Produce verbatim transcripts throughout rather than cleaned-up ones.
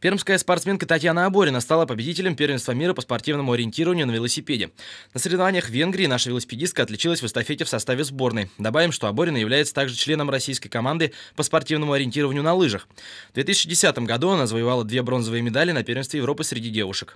Пермская спортсменка Татьяна Аборина стала победителем первенства мира по спортивному ориентированию на велосипеде. На соревнованиях в Венгрии наша велосипедистка отличилась в эстафете в составе сборной. Добавим, что Аборина является также членом российской команды по спортивному ориентированию на лыжах. В две тысячи десятом году она завоевала две бронзовые медали на первенстве Европы среди девушек.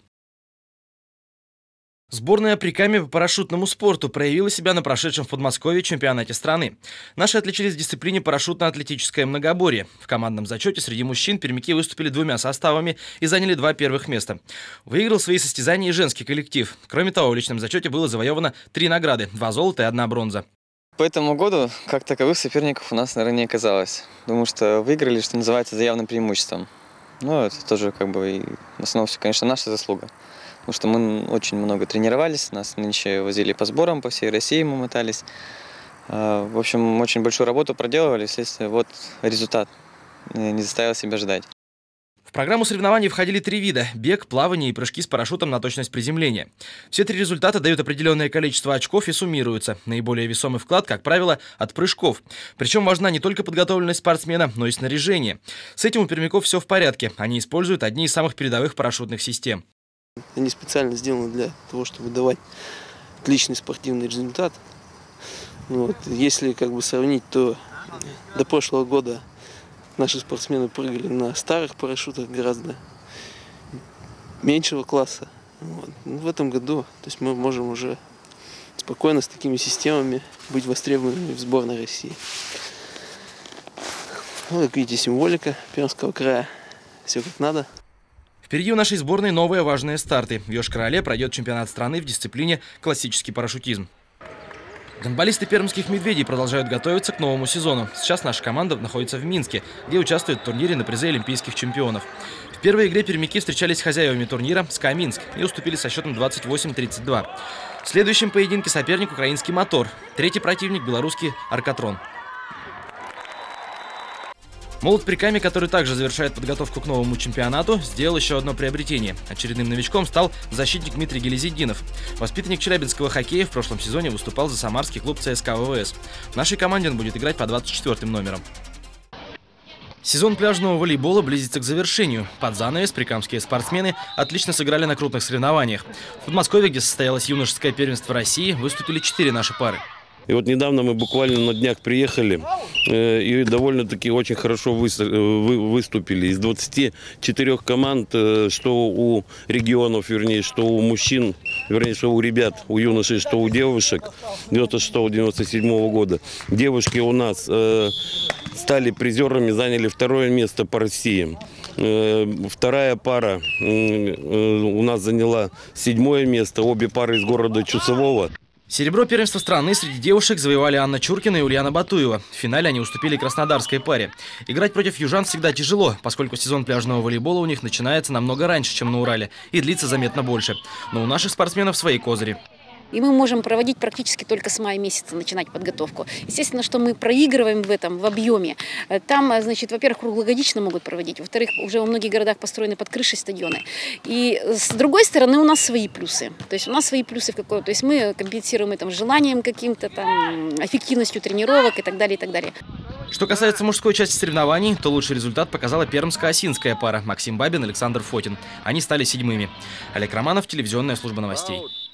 Сборная Прикамья по парашютному спорту проявила себя на прошедшем в Подмосковье чемпионате страны. Наши отличились в дисциплине парашютно-атлетическое многоборье. В командном зачете среди мужчин пермяки выступили двумя составами и заняли два первых места. Выиграл свои состязания и женский коллектив. Кроме того, в личном зачете было завоевано три награды – два золота и одна бронза. По этому году, как таковых, соперников у нас, наверное, не оказалось. Думаю, что выиграли, что называется, за явным преимуществом. Ну, это тоже, как бы, и в основном все, конечно, наша заслуга. Потому что мы очень много тренировались, нас нынче возили по сборам, по всей России мы мотались. В общем, очень большую работу проделывали, вследствие вот результат не заставил себя ждать. В программу соревнований входили три вида – бег, плавание и прыжки с парашютом на точность приземления. Все три результата дают определенное количество очков и суммируются. Наиболее весомый вклад, как правило, от прыжков. Причем важна не только подготовленность спортсмена, но и снаряжение. С этим у пермяков все в порядке. Они используют одни из самых передовых парашютных систем. Они специально сделаны для того, чтобы давать отличный спортивный результат. Вот. Если как бы сравнить, то до прошлого года наши спортсмены прыгали на старых парашютах гораздо меньшего класса. Вот. В этом году то есть мы можем уже спокойно с такими системами быть востребованными в сборной России. Ну, как видите, символика Пермского края. Все как надо. Впереди у нашей сборной новые важные старты. В Йошкар-Оле пройдет чемпионат страны в дисциплине классический парашютизм. Гандболисты пермских «Медведей» продолжают готовиться к новому сезону. Сейчас наша команда находится в Минске, где участвует в турнире на призы олимпийских чемпионов. В первой игре пермяки встречались с хозяевами турнира «СКА Минск» и уступили со счетом двадцать восемь тридцать два. В следующем поединке соперник украинский «Мотор». Третий противник – белорусский «Аркатрон». Молот Прикамья, который также завершает подготовку к новому чемпионату, сделал еще одно приобретение. Очередным новичком стал защитник Дмитрий Гелезиддинов. Воспитанник челябинского хоккея в прошлом сезоне выступал за самарский клуб ЦСКА ВВС. В нашей команде он будет играть по двадцать четвёртым номерам. Сезон пляжного волейбола близится к завершению. Под занавес прикамские спортсмены отлично сыграли на крупных соревнованиях. В Подмосковье, где состоялось юношеское первенство России, выступили четыре наши пары. И вот недавно мы буквально на днях приехали э, и довольно-таки очень хорошо выступили. Из двадцати четырёх команд, э, что у регионов, вернее, что у мужчин, вернее, что у ребят, у юношей, что у девушек девяносто шестого — девяносто седьмого года. Девушки у нас э, стали призерами, заняли второе место по России. Э, вторая пара э, э, у нас заняла седьмое место, обе пары из города Чусового. Серебро первенства страны среди девушек завоевали Анна Чуркина и Ульяна Батуева. В финале они уступили краснодарской паре. Играть против южан всегда тяжело, поскольку сезон пляжного волейбола у них начинается намного раньше, чем на Урале, и длится заметно больше. Но у наших спортсменов свои козыри. И мы можем проводить практически только с мая месяца, начинать подготовку. Естественно, что мы проигрываем в этом, в объеме. Там, значит, во-первых, круглогодично могут проводить, во-вторых, уже во многих городах построены под крышей стадионы. И с другой стороны, у нас свои плюсы. То есть у нас свои плюсы в какой-то. То есть мы компенсируем это желанием каким-то, там, эффективностью тренировок и так далее, и так далее. Что касается мужской части соревнований, то лучший результат показала пермско-осинская пара Максим Бабин и Александр Фотин. Они стали седьмыми. Олег Романов, телевизионная служба новостей.